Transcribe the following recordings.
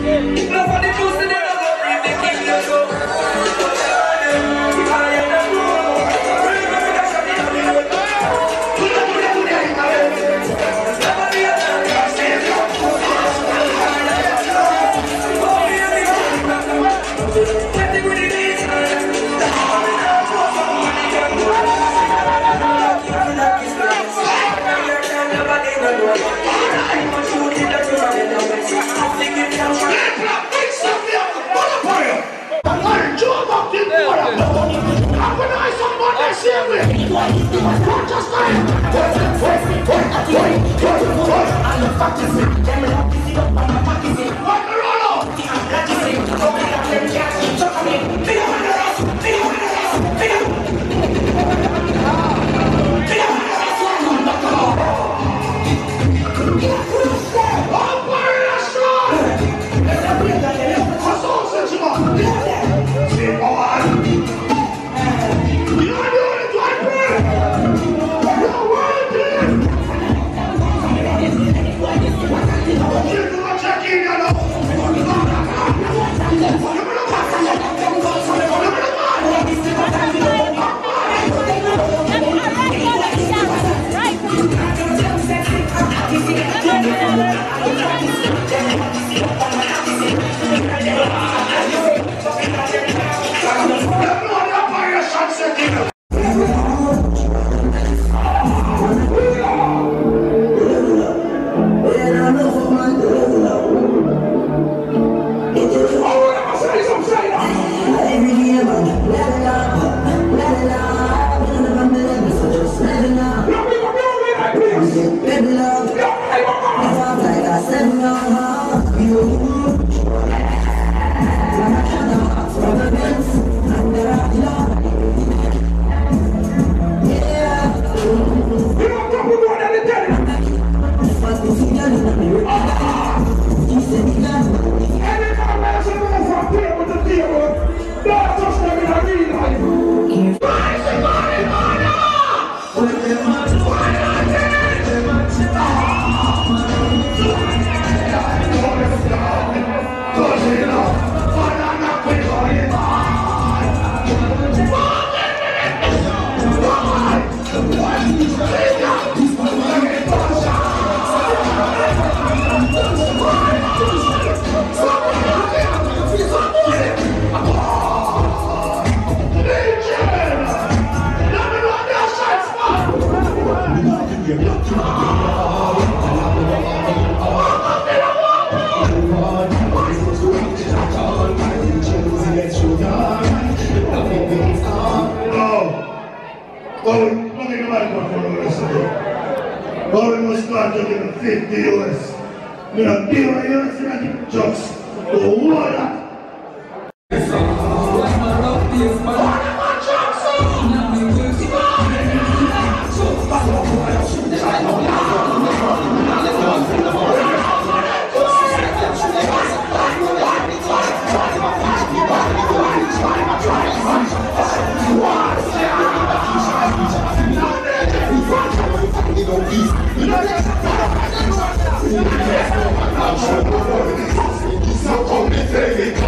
So come and take it.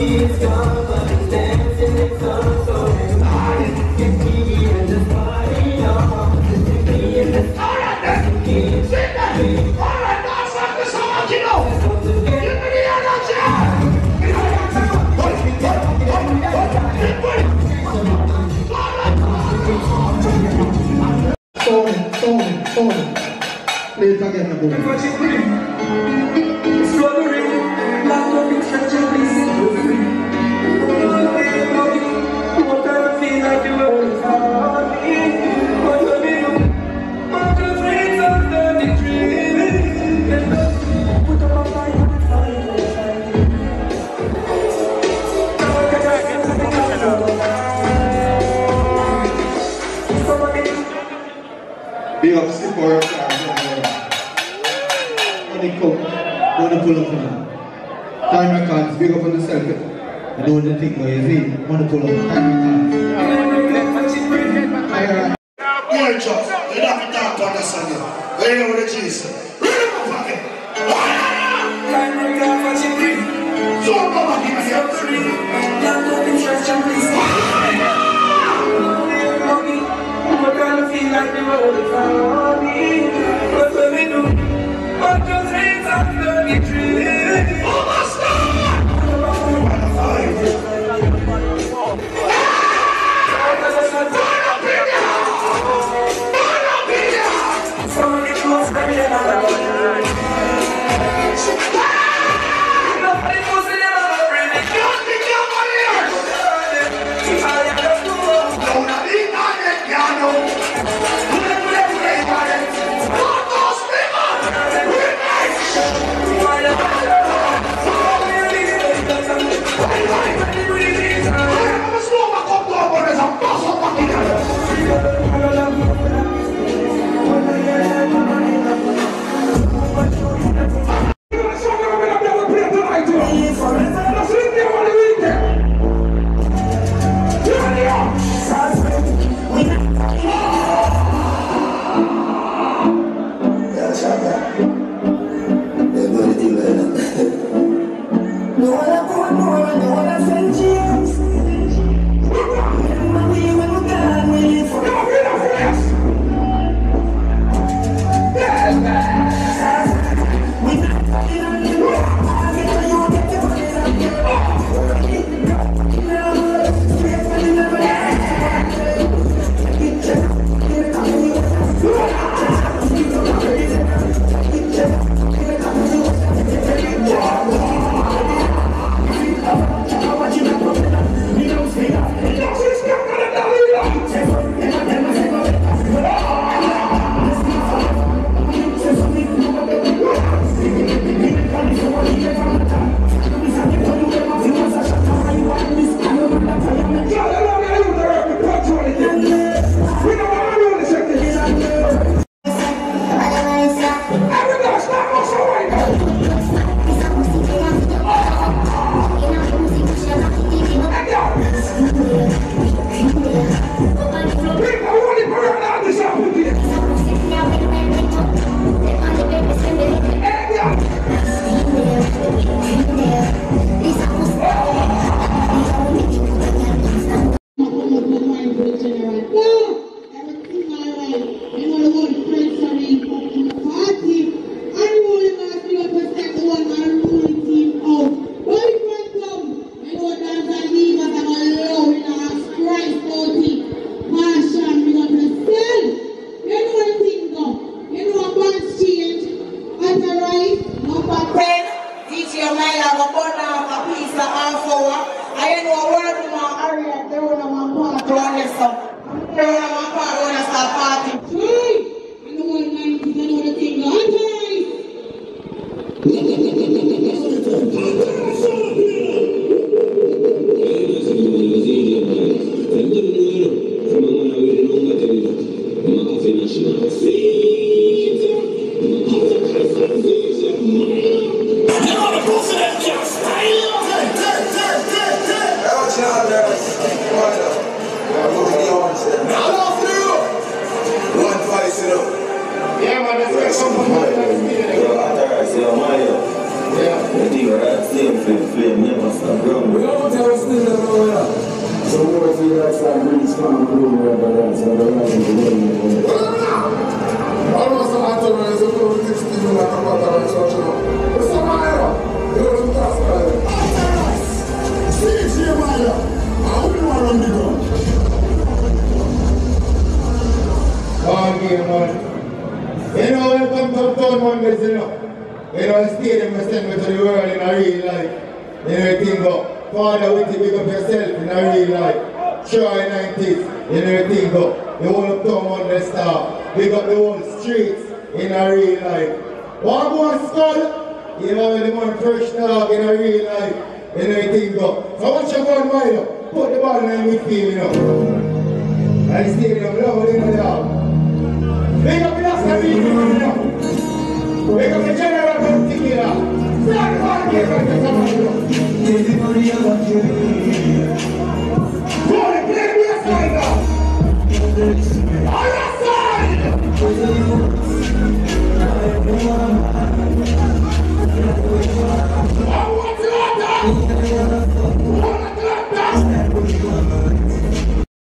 Play it again, big up stick for your car. When they come, don't pull up on them. Time your cards, big up on yourself. You know the thing where you see, want to pull up, time your cards. Iyara. You're just, you don't have to talk to understand you. You know what it is. Read it up pocket. Time your cards, what you bring. So I'm going to give you a free. Not no interest, please. What kind of feel like the world is on me? What will we do? What does rain after the tree? Oh my God! What a fight! Somebody close the mirror. Nobody knows the name of it. Don't be careful here! Don't be Don't Welcome to Uptown Mondays, you know. The stadium was sent me to the world in a real life. Everything go. Father, we big up yourself in a real life. Try 90s, everything go. The whole Uptown Mondays star. Big up the whole streets in a real life. One more skull, you know, the one fresh dog in a real life. Everything go. So once you go wide up, put the ball in the midfield, you know. And the stadium, love it in the dog. Big up the Oscar Big up the General Tequila. Start the ball game like this. Go and play the other side now. Other side! I want to